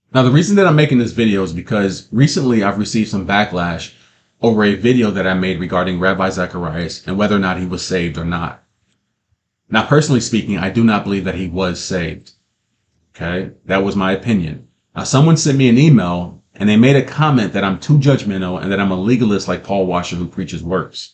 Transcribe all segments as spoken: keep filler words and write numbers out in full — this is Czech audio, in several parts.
Now, the reason that I'm making this video is because recently I've received some backlash over a video that I made regarding Rabbi Zacharias and whether or not he was saved or not. Now, personally speaking, I do not believe that he was saved. Okay, that was my opinion. Now, someone sent me an email and they made a comment that I'm too judgmental and that I'm a legalist like Paul Washer who preaches works.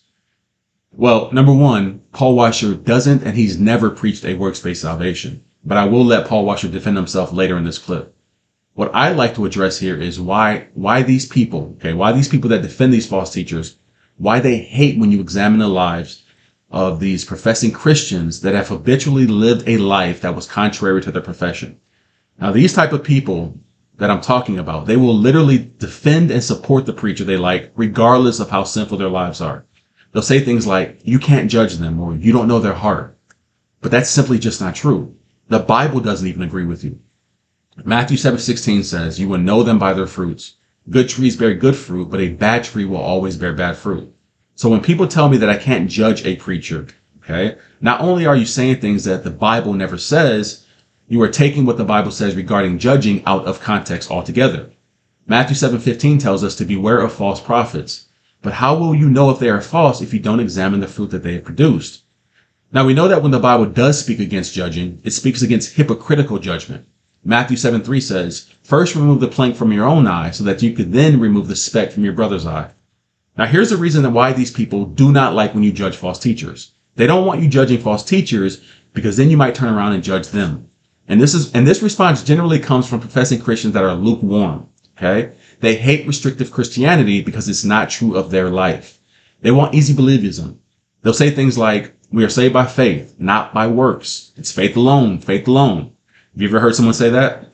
Well, number one, Paul Washer doesn't and he's never preached a works-based salvation. But I will let Paul Washer defend himself later in this clip. What I'd like to address here is why why these people, okay, why these people that defend these false teachers, why they hate when you examine the lives of these professing Christians that have habitually lived a life that was contrary to their profession. Now, these type of people that I'm talking about, they will literally defend and support the preacher they like, regardless of how sinful their lives are. They'll say things like, you can't judge them, or you don't know their heart. But that's simply just not true. The Bible doesn't even agree with you. Matthew seven sixteen says, you will know them by their fruits. Good trees bear good fruit, but a bad tree will always bear bad fruit. So when people tell me that I can't judge a preacher, okay, not only are you saying things that the Bible never says, you are taking what the Bible says regarding judging out of context altogether. Matthew seven fifteen tells us to beware of false prophets. But how will you know if they are false if you don't examine the fruit that they have produced? Now, we know that when the Bible does speak against judging, it speaks against hypocritical judgment. Matthew seven three says, first remove the plank from your own eye so that you could then remove the speck from your brother's eye. Now, here's the reason why these people do not like when you judge false teachers. They don't want you judging false teachers because then you might turn around and judge them. And this is, and this response generally comes from professing Christians that are lukewarm. Okay. They hate restrictive Christianity because it's not true of their life. They want easy believism. They'll say things like, we are saved by faith, not by works. It's faith alone, faith alone. Have you ever heard someone say that?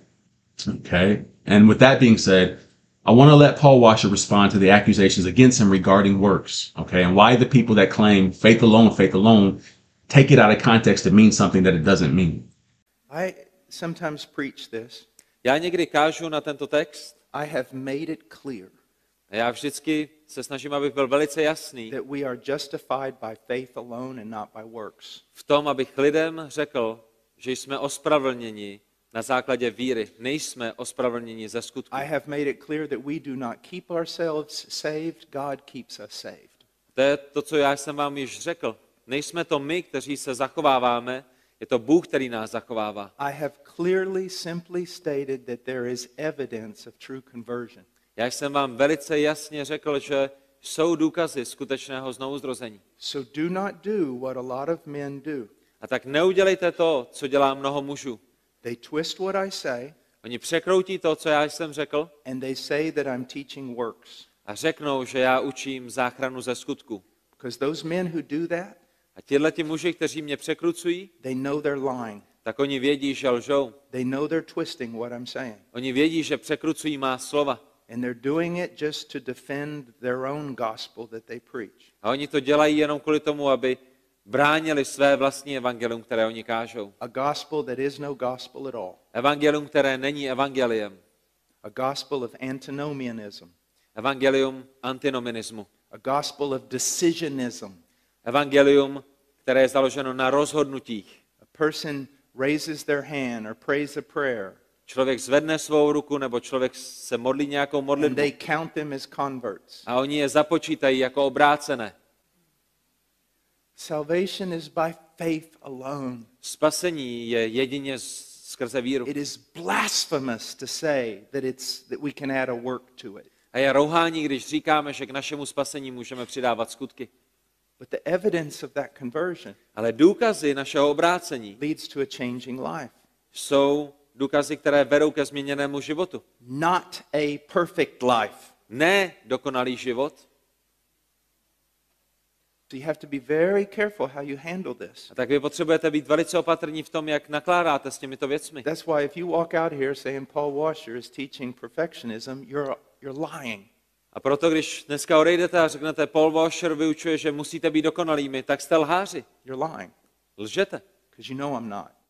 Okay. And with that being said, I want to let Paul Washer respond to the accusations against him regarding works. Okay. And why the people that claim faith alone, faith alone, take it out of context to mean something that it doesn't mean. I sometimes preach this. Já někdy kážu na tento text. I have made it clear. A já vždycky se snažím, abych byl velice jasný. That we are justified by faith alone and not by works. V tom, abych lidem řekl, že jsme ospravedlněni na základě víry. Nejsme ospravedlněni ze skutku. I have made it clear that we do not keep ourselves saved, God keeps us saved. To je to, co já jsem vám již řekl. Nejsme to my, kteří se zachováváme, je to Bůh, který nás zachovává. I have clearly simply stated that there is evidence of true conversion. Já jsem vám velice jasně řekl, že jsou důkazy skutečného znovuzrození. So do not do what a lot of men do. A tak neudělejte to, co dělá mnoho mužů. They twist what I say. Oni překroutí to, co já jsem řekl. And they say that I'm teaching works. A řeknou, že já učím záchranu ze skutku. Because those men who do that, a tihleti muži, kteří mě překrucují, they know they're lying. Tak oni vědí, že lžou. They know they're twisting what I'm saying. Oni vědí, že překrucují má slova. And they're doing it just to defend their own gospel that they preach. A oni to dělají jenom kvůli tomu, aby bránili své vlastní evangelium, které oni kážou. A gospel that is no gospel at all. Evangelium, které není evangeliem. A gospel of antinomianism. Evangelium antinomianismu. A gospel of decisionism. Evangelium, které je založeno na rozhodnutích. A person raises their hand or prays a prayer. Člověk zvedne svou ruku nebo člověk se modlí nějakou modlitbu. And they count them as converts. A oni je započítají jako obrácené. Salvation is by faith alone. Spasení je jedině skrze víru. It is blasphemous to say that it's that we can add a work to it. A je rouhání, když říkáme, že k našemu spasení můžeme přidávat skutky. But the evidence of that conversion Ale důkazy našeho obrácení leads to a changing life. Jsou důkazy, které vedou ke změněnému životu. Not a perfect life. Ne dokonalý život. So you have to be very careful how you handle this. A tak vy potřebujete být velice opatrní v tom, jak nakládáte s těmito věcmi. That's why if you walk out here saying Paul Washer is teaching perfectionism, you're you're lying. A proto, když dneska odejdete a řeknete, Paul Washer vyučuje, že musíte být dokonalými, tak jste lháři. You're lying. Lžete. Because you know I'm not.